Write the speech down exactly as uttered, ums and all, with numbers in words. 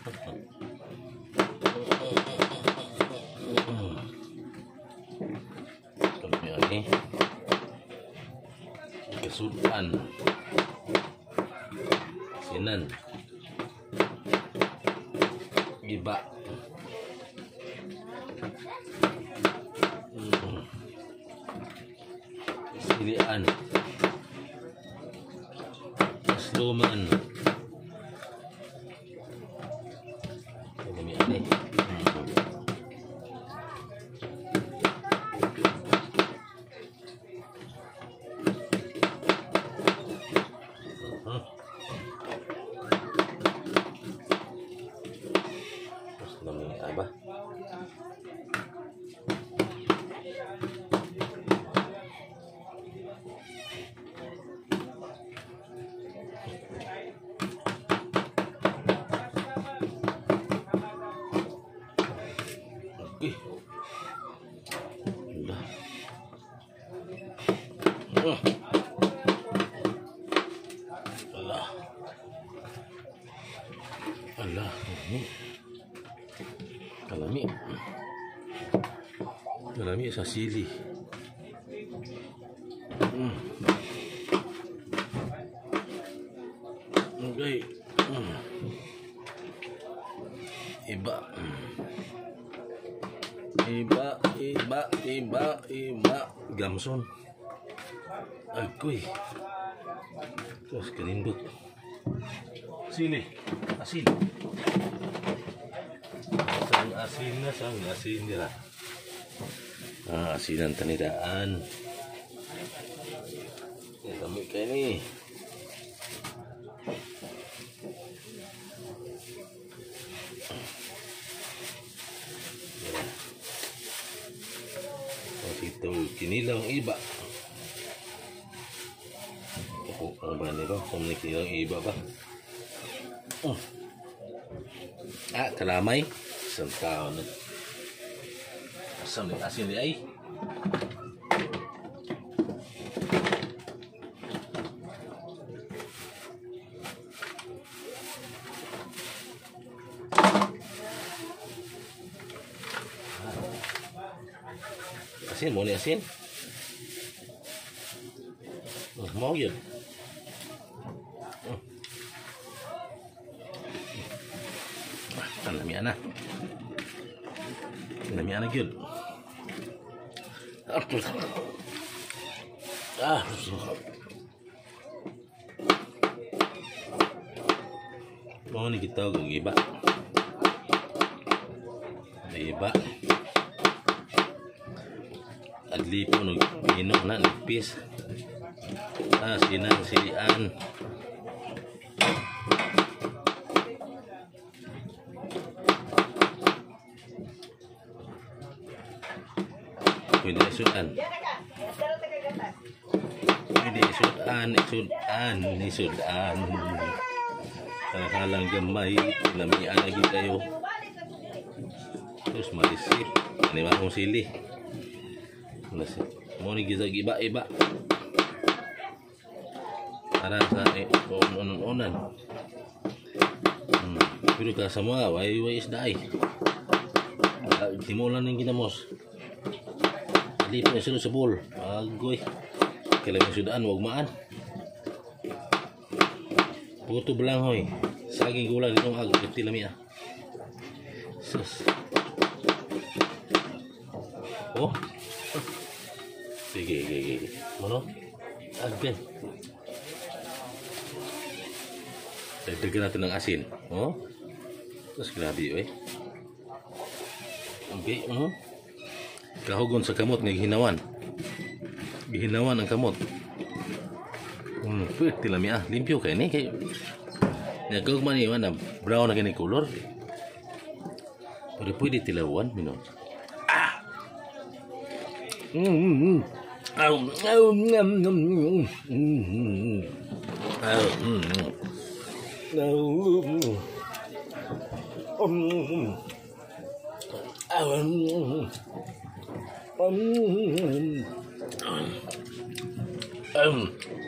Kami ini kesudahan sinan giba hmm. Silian Asluman kami ini apa? Oke. Udah. Uh. Allah. Allah. Ini. Kalami. Kalami sa sili. Hmm. Okay. Hmm. Iba. Iba, iba, iba, iba. Gamson. Agoy. Terus kerindut. Sili. Asin. Sang asin na, sang asin nila. Ah, asin ang tanidaan. Yan, dami kayo ni. Yan. Tapos ito, kinilang iba. Ako, ano ba nito? Kung kinilang iba ba? Oh. Ah, kalamay. Isang tao na. Asam ni asin ni ay. Asin mo ni asin. Oh, mau yun. Oh. Tanami na. Tanami na gyud. Ah. Mau ni kita gug iba. Iba. Adli po no ino na nipis. Ah, sinan silian. Pwede isudan. Pwede isudan, isudan, isudan. Halang gamay, namian lagi kayo. Terus marisip, ini mah kong sili. Mau ni giza giba iba. Para sa onon-onan. Hmm, pero ka semua way way isda ay. Timulan ning kinamos. Di pa sila sa bowl. Agoy. Kailangan sudaan, wag maan. Puto belang hoy. Saging gula ditong ag betil lami ah. Sus. Oh. Sige, sige, sige. Mana? Agden. Dagdagan natin ng asin. Oh. Terus grabe eh. Okay, oh. Kahugon sa kamot ng hinawan. Gihinawan ang kamot. Hmm, pwede lang ah. Limpyo kayo ni. Kaya nagkagman yun na brown na ganyan color. Pero pwede tilawan. Minun. Ah! Mm, mm, mm. Aw, aw, ngam, ngam, ngam. Mm, mm. Aw, mm, mm. Aw, mm. Um, mm. Aw, mm. Um, um,